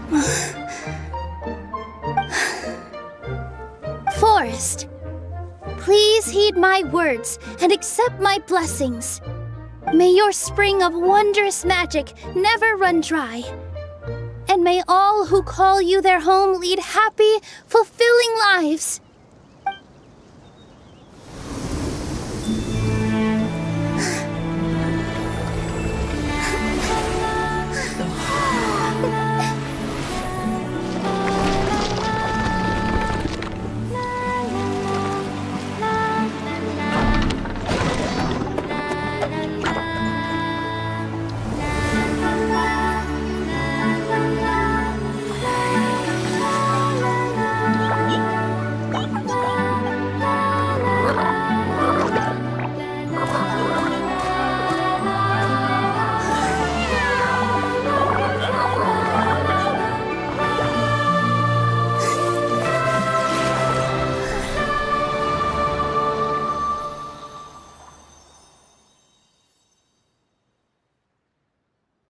Forest, please heed my words and accept my blessings. May your spring of wondrous magic never run dry. And may all who call you their home lead happy, fulfilling lives.